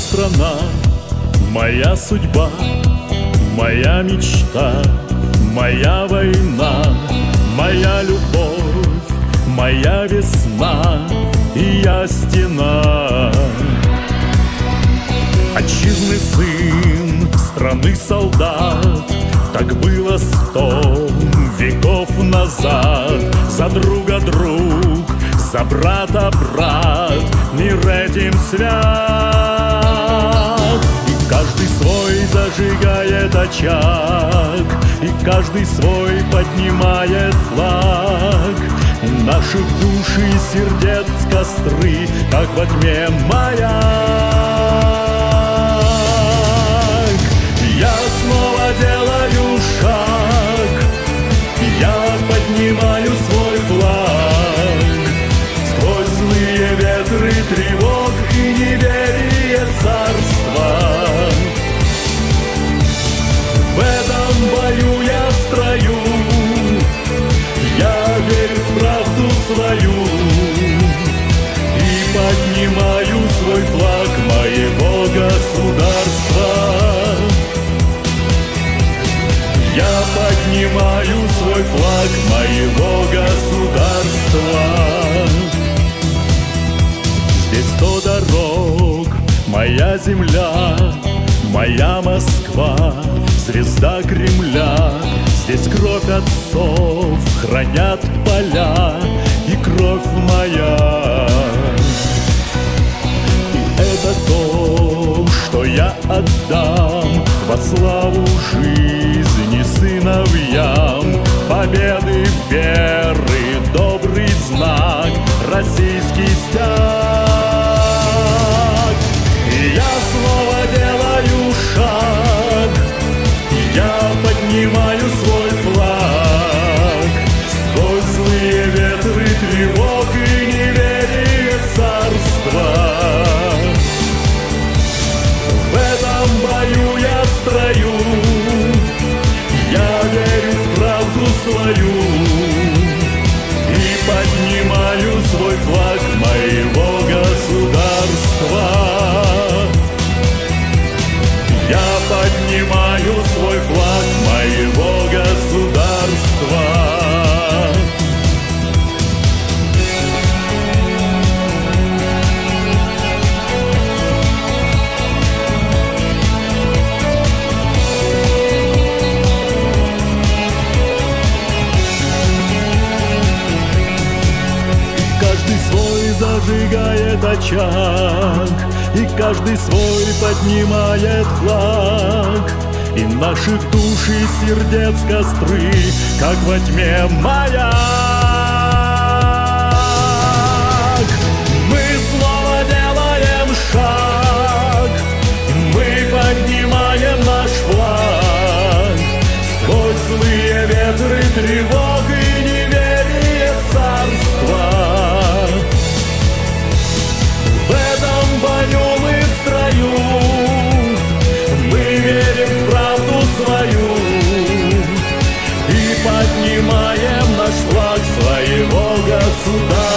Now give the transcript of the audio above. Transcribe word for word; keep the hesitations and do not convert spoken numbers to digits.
страна, моя судьба, моя мечта, моя война, моя любовь, моя весна, и я стена. Отчизны сын, страны солдат, так было сто веков назад. За друга друг, за брата брат, мир этим свят. И каждый свой зажигает очаг, и каждый свой поднимает флаг. И наших душ и сердец костры, как во тьме маяк. Я снова делаю шаг, я поднимаю свой флаг. Сквозь злые ветры тревог и неверие царства. В этом бою я в строю, я верю в правду свою и поднимаю свой флаг моего государства. Я поднимаю свой флаг моего государства. Здесь сто дорог, моя земля, моя Москва, звезда Кремля. Здесь кровь отцов хранят поля и кровь моя. И это то, что я отдам во славу жизни сыновьям. Победы веры, добрый знак, российский стяг. И я снова делаю шаг, я поднимаю свой флаг. Сквозь злые ветры тревог и неверие царства. В этом бою я в строю, я верю в правду свою и поднимаю свой флаг моего государства. Я поднимаю свой флаг моего государства. Каждый свой зажигает очаг, и каждый свой поднимает флаг. И наших душ и сердец костры, как во тьме маяк. Мы снова делаем шаг, мы поднимаем наш флаг. Сквозь злые ветры тревог и неверие царства. В этом бою мы в строю, мы верим в правду свою и поднимаем наш флаг своего государства.